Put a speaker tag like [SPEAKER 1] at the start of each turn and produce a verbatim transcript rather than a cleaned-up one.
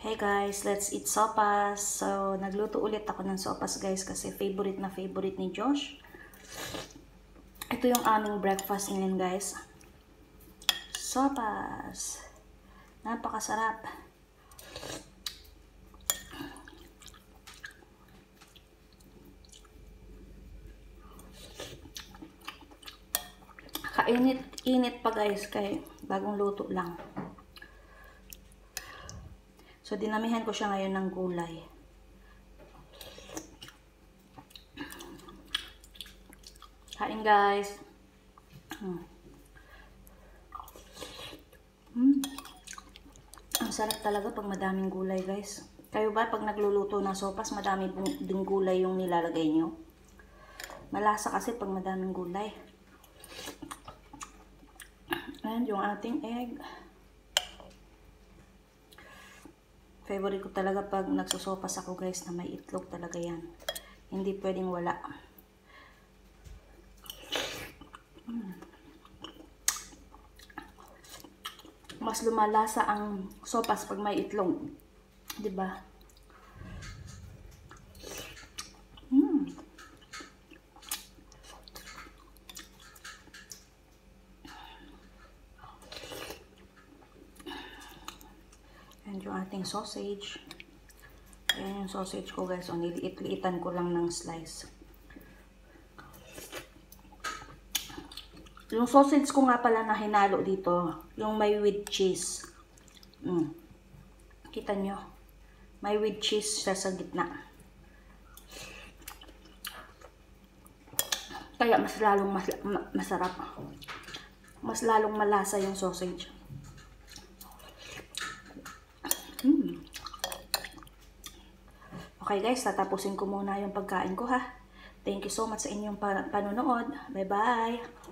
[SPEAKER 1] Hey guys, let's eat sopas. So, nagluto ulit ako ng sopas guys kasi favorite na favorite ni Josh. Ito yung aming breakfast ngayon guys. Sopas. Napakasarap. Kainit-init pa guys kay bagong luto lang. So, dinamihan ko siya ngayon ng gulay. Kain guys. Hmm. Hmm. Ang sarap talaga pag madaming gulay guys. Kayo ba pag nagluluto ng sopas, madami ding gulay yung nilalagay nyo? Malasa kasi pag madaming gulay. Ayan yung ating egg. Favorite ko talaga pag nagsusopas ako guys na may itlog talaga yan. Hindi pwedeng wala. Hmm. Mas lumalasa ang sopas pag may itlog. 'Di ba? Hmm. And yung ating sausage. Ayan yung sausage ko guys. So, niliit-liitan ko lang ng slice. Yung sausage ko nga pala na hinalo dito. Yung may with cheese. Mm. Kita nyo? May with cheese siya sa gitna. Kaya mas lalong mas, ma, masarap. Mas lalong malasa yung sausage. Hmm. Okay guys, tatapusin ko muna yung pagkain ko ha. Thank you so much sa inyong panonood. Bye bye!